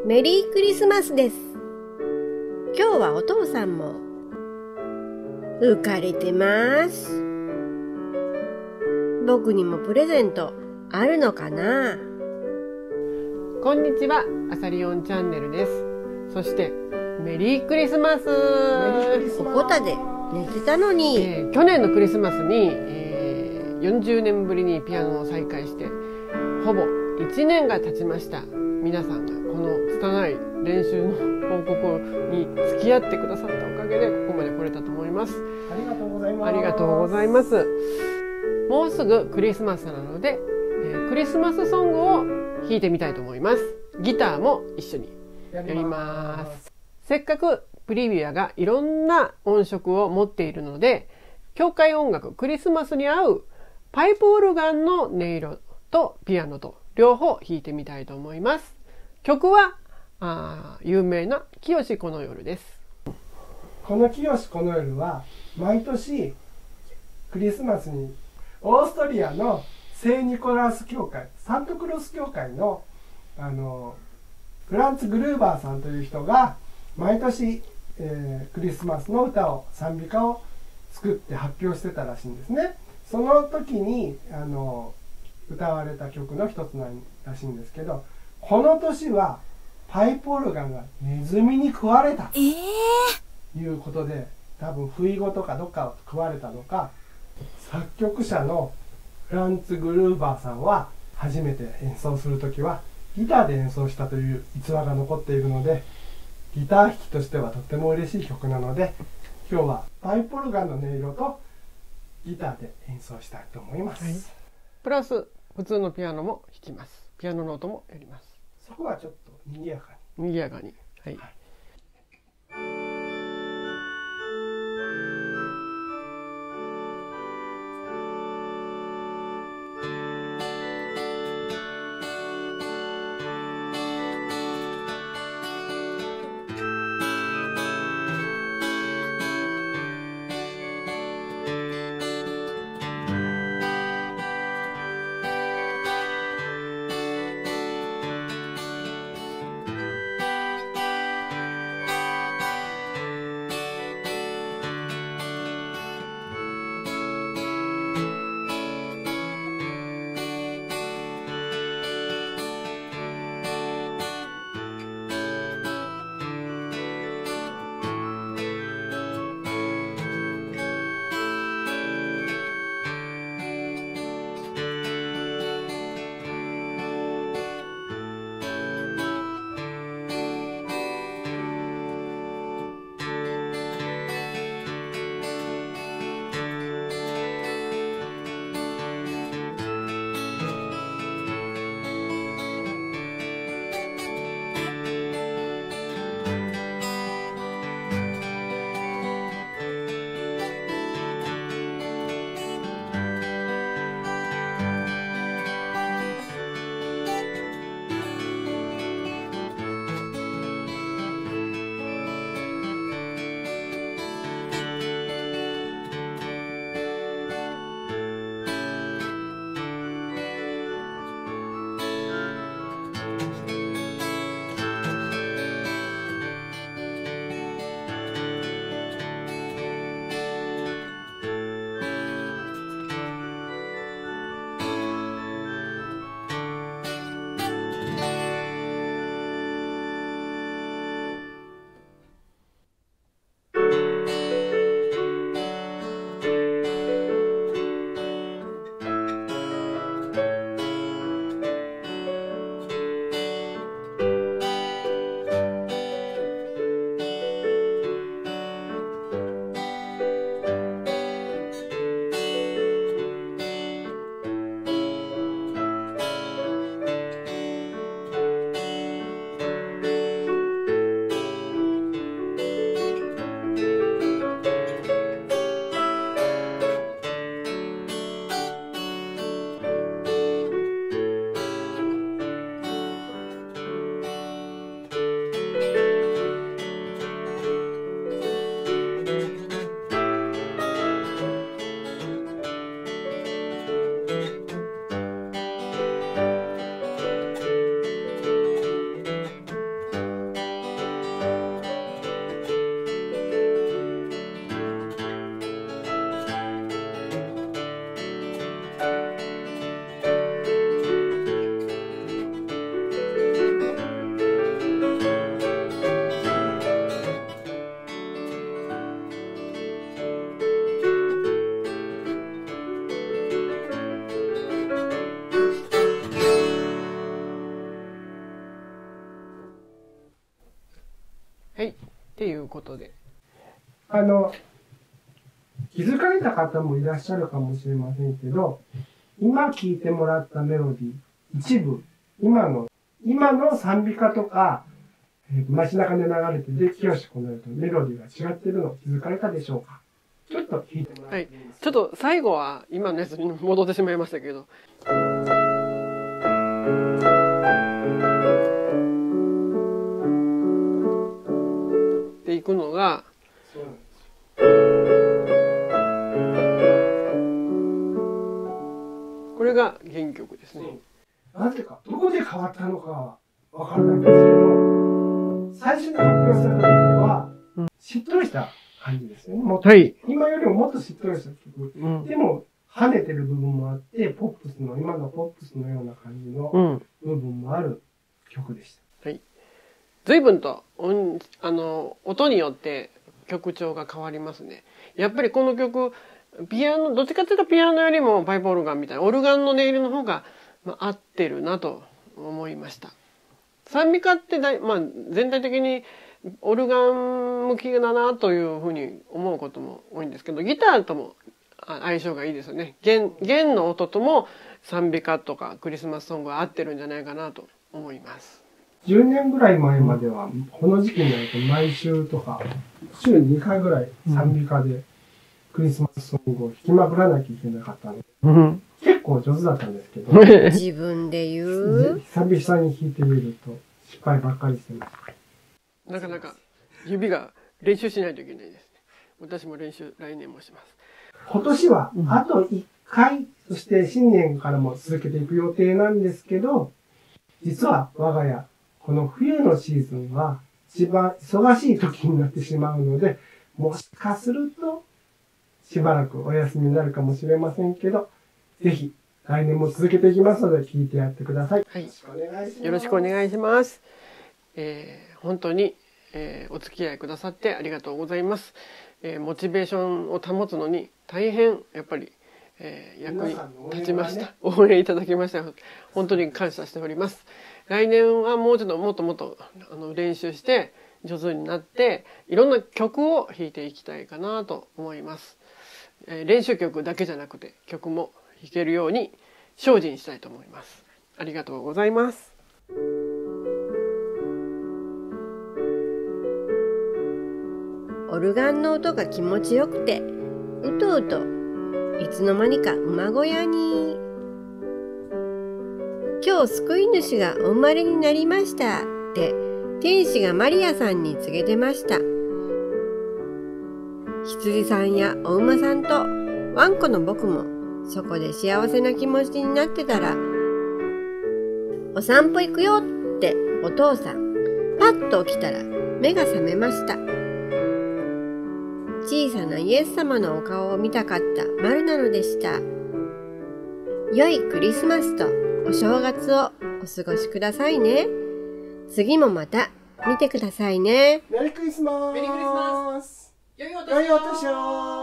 メリークリスマスです。今日はお父さんも浮かれてます。僕にもプレゼントあるのかな。 こんにちは、あさりおんチャンネルです。そしてメリークリスマス。 おこたで寝てたのに、 去年のクリスマスに、40年ぶりにピアノを再開してほぼ1年が経ちました。皆さんがこの拙い練習の報告に付き合ってくださったおかげでここまで来れたと思います。 ありがとうございます。 ありがとうございます。もうすぐクリスマスなので、クリスマスソングを弾いてみたいと思います。ギターも一緒にやります。せっかくプリビュアがいろんな音色を持っているので、教会音楽クリスマスに合うパイプオルガンの音色とピアノと両方弾いてみたいと思います。曲は有名な清この夜です。 この清この夜は毎年クリスマスにオーストリアの聖ニコラス教会、サントクロス教会のフランツ・グルーバーさんという人が毎年、クリスマスの歌を賛美歌を作って発表してたらしいんですね。その時に歌われた曲の一つなんらしいんですけど、この年はパイプオルガンがネズミに食われたということで、多分不意語とかどっかを食われたのか、作曲者のフランツ・グルーバーさんは初めて演奏する時はギターで演奏したという逸話が残っているので、ギター弾きとしてはとっても嬉しい曲なので、今日はパイプオルガンの音色とギターで演奏したいと思います、 はい、プラス普通のピアノも弾きます。ピアノの音もやります。 そこはちょっと賑やかに。 賑やかに。はい。 っていうことで。 気づかれた方もいらっしゃるかもしれませんけど、今聴いてもらったメロディー、一部、今の賛美歌とか、街中で流れてで、清しこのよとメロディーが違ってるのを気づかれたでしょうか。ちょっと弾いてもらっていいですか。 ちょっと最後は今のやつに戻ってしまいましたけど。っていくのが、 そうなんです。 これが原曲ですね。 なぜか、どこで変わったのかはわからないんですけど、最初に発表された時は、しっとりした感じですよね。 はい。 今よりももっとしっとりした曲。でも、跳ねてる部分もあって、今のポップスのような感じの部分もある曲でした。 はい。随分と、音によって曲調が変わりますね。やっぱりこの曲、どっちかというとピアノよりもパイプオルガンみたいな、オルガンの音色の方が、合ってるなと思いました。賛美歌って全体的にオルガン向きだなというふうに思うことも多いんですけど、ギターとも相性がいいですよね。弦の音とも賛美歌とかクリスマスソングは合ってるんじゃないかなと思います。 10年ぐらい前までは、この時期になると毎週とか、週に2回ぐらい賛美歌でクリスマスソングを弾きまくらなきゃいけなかったので、結構上手だったんですけど、 自分で言う久々に弾いてみると失敗ばっかりしてます。 なかなか指が練習しないといけないですね。私も練習来年もします。 今年はあと1回、そして新年からも続けていく予定なんですけど、実は我が家、この冬のシーズンは一番忙しい時になってしまうので、もしかするとしばらくお休みになるかもしれませんけど、ぜひ来年も続けていきますので聞いてやってください。 はい、 よろしくお願いします。 よろしくお願いします。本当に、お付き合いくださってありがとうございます。モチベーションを保つのに大変やっぱり、役に立ちました。応援いただきました。本当に感謝しております。来年はもっと練習して上手になっていろんな曲を弾いていきたいかなと思います。練習曲だけじゃなくて曲も弾けるように精進したいと思います。ありがとうございます。 オルガンの音が気持ちよくてうとうといつの間にか馬小屋に。今日救い主がお生まれになりましたって天使がマリアさんに告げてました。羊さんやお馬さんとワンコの僕もそこで幸せな気持ちになってたら、お散歩行くよってお父さんパッと起きたら目が覚めました。小さなイエス様のお顔を見たかった丸なのでした。良いクリスマスとお正月をお過ごしくださいね。次もまた見てくださいね。 メリークリスマス。 メリークリスマス。良いお年を。